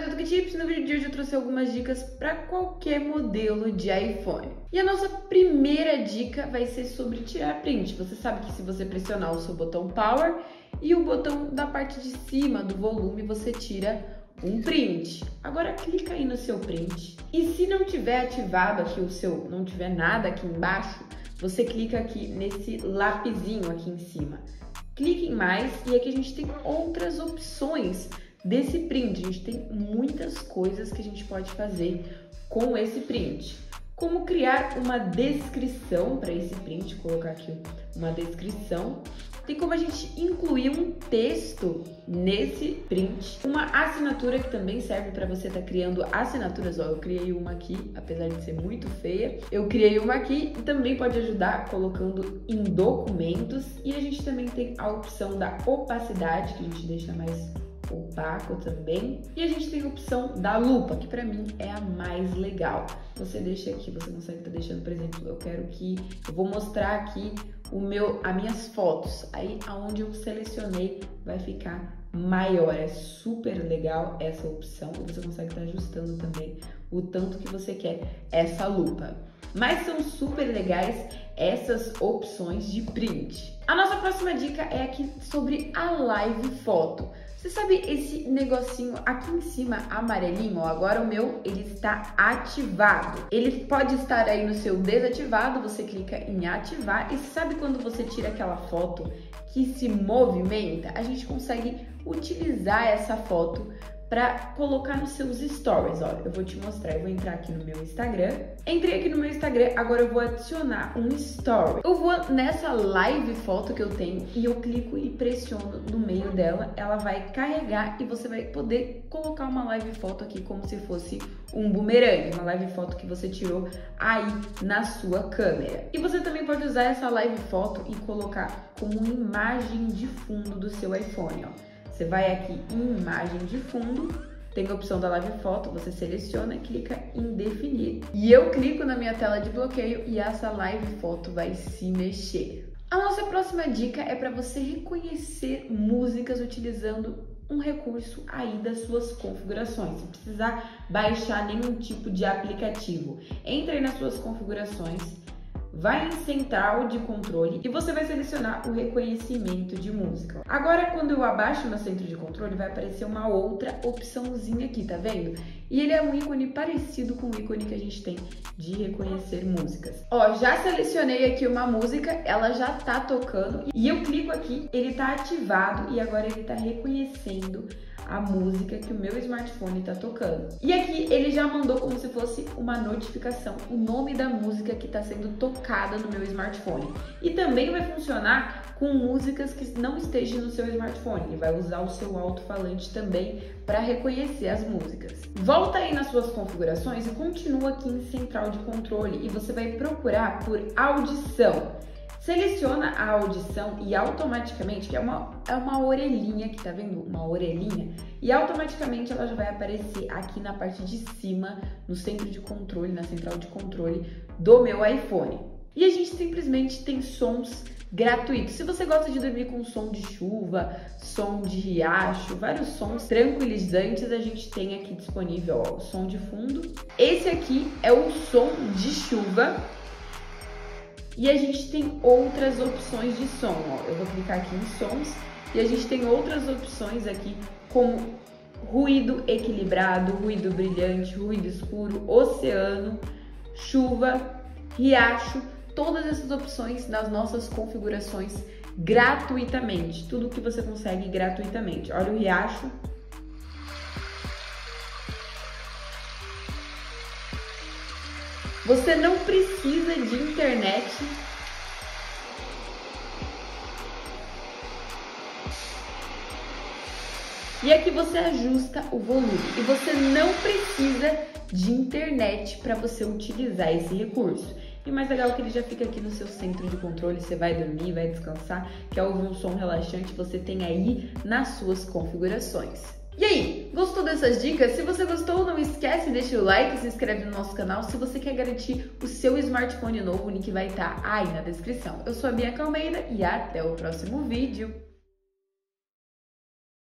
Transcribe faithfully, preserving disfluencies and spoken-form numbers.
do Tuque Tips. No vídeo de hoje eu trouxe algumas dicas para qualquer modelo de iPhone. E a nossa primeira dica vai ser sobre tirar print. Você sabe que se você pressionar o seu botão Power e o botão da parte de cima do volume, você tira um print. Agora clica aí no seu print e se não tiver ativado aqui o seu, não tiver nada aqui embaixo, você clica aqui nesse lapisinho aqui em cima. Clique em mais e aqui a gente tem outras opções desse print. A gente tem muitas coisas que a gente pode fazer com esse print. Como criar uma descrição para esse print, colocar aqui uma descrição. Tem como a gente incluir um texto nesse print, uma assinatura que também serve para você estar tá criando assinaturas. Ó, eu criei uma aqui, apesar de ser muito feia. Eu criei uma aqui e também pode ajudar colocando em documentos. E a gente também tem a opção da opacidade, que a gente deixa mais opaco também. E a gente tem a opção da lupa, que pra mim é a mais legal. Você deixa aqui, você consegue estar deixando, por exemplo, eu quero que, eu vou mostrar aqui o meu, as minhas fotos. Aí, aonde eu selecionei, vai ficar maior. É super legal essa opção. E você consegue estar ajustando também o tanto que você quer essa lupa. Mas são super legais essas opções de print. A nossa próxima dica é aqui sobre a live foto. Você sabe esse negocinho aqui em cima amarelinho? Ó, agora o meu ele está ativado. Ele pode estar aí no seu desativado, você clica em ativar e sabe quando você tira aquela foto que se movimenta? A gente consegue utilizar essa foto para colocar nos seus stories. Olha, eu vou te mostrar, eu vou entrar aqui no meu Instagram. Entrei aqui no meu Instagram, agora eu vou adicionar um story. Eu vou nessa live foto que eu tenho e eu clico e pressiono no meio dela, ela vai carregar e você vai poder colocar uma live foto aqui como se fosse um bumerangue, uma live foto que você tirou aí na sua câmera. E você também pode usar essa live foto e colocar como imagem de fundo do seu iPhone, ó. Você vai aqui em imagem de fundo, tem a opção da live foto, você seleciona e clica em definir. E eu clico na minha tela de bloqueio e essa live foto vai se mexer. A nossa próxima dica é para você reconhecer músicas utilizando um recurso aí das suas configurações, sem precisar baixar nenhum tipo de aplicativo. Entra aí nas suas configurações, vai em central de controle e você vai selecionar o reconhecimento de música. Agora, quando eu abaixo no centro de controle, vai aparecer uma outra opçãozinha aqui, tá vendo? E ele é um ícone parecido com o ícone que a gente tem de reconhecer músicas. Ó, já selecionei aqui uma música, ela já tá tocando e eu clico aqui, ele tá ativado e agora ele tá reconhecendo a música que o meu smartphone tá tocando. E aqui ele já mandou como se fosse uma notificação, o nome da música que tá sendo tocada no meu smartphone. E também vai funcionar com músicas que não estejam no seu smartphone. Ele vai usar o seu alto-falante também para reconhecer as músicas. Volta aí nas suas configurações e continua aqui em central de controle e você vai procurar por audição. Seleciona a audição e automaticamente, que é uma, é uma orelhinha aqui, tá vendo? Uma orelhinha. E automaticamente ela já vai aparecer aqui na parte de cima, no centro de controle, na central de controle do meu iPhone. E a gente simplesmente tem sons gratuitos. Se você gosta de dormir com som de chuva, som de riacho, vários sons tranquilizantes, a gente tem aqui disponível, ó, o som de fundo. Esse aqui é o som de chuva. E a gente tem outras opções de som, ó. Eu vou clicar aqui em sons e a gente tem outras opções aqui como ruído equilibrado, ruído brilhante, ruído escuro, oceano, chuva, riacho, todas essas opções nas nossas configurações gratuitamente, tudo que você consegue gratuitamente. Olha o riacho. Você não precisa de internet. E aqui você ajusta o volume. E você não precisa de internet para você utilizar esse recurso. E o mais legal é que ele já fica aqui no seu centro de controle. Você vai dormir, vai descansar, quer ouvir um som relaxante, você tem aí nas suas configurações. E aí, gostou dessas dicas? Se você gostou, não esquece, deixa o like e se inscreve no nosso canal. Se você quer garantir o seu smartphone novo, o link vai estar aí na descrição. Eu sou a Bianca Almeida e até o próximo vídeo.